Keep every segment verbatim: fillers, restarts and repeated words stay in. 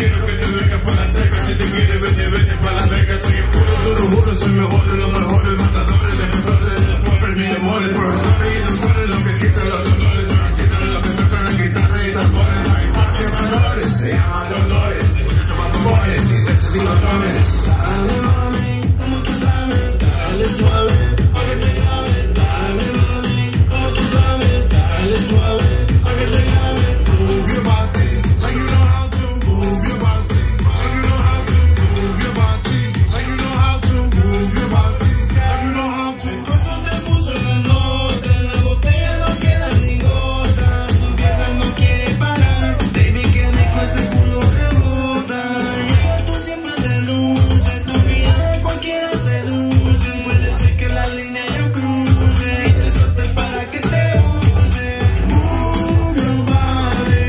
quiero que te vengas para cerca. Si te quieres, vete, vete para la beca. Soy el puro, duro, juro, soy mejor de los mejores matadores, defensores de los pobres, mis amores, profesores y doctores, los que quitan los dolores, los que quitan los que tocan la guitarra y tambores. No hay paz y valores, se llaman dolores, muchachos papones y sexos y los dones. Dale, mami, como tú sabes, dale suave, pa' que te grabe. Dale, mami, como tú sabes, dale suave, pa' que te grabe. Move your body, like you know how to. Move your body, like you know how to. Move your body, like you know how to. Move your body, like you know how to. El coso te puso la nota, en la botella no queda ni gotas. Tu pieza no quiere parar, baby, que rico ese culo rebota. Llega tú siempre te luces, tu vida de cualquiera seduce. Puede ser que la línea yo cruce y te suelte para que te use. Move your body,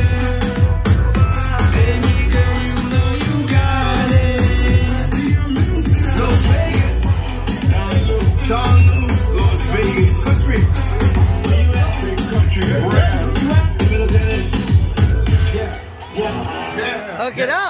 baby girl, you know you got it. Los Vegas, Don Los Vegas, country. Where you at? Big country, rap. Give it a dance. Yeah, yeah, yeah. Hook it up.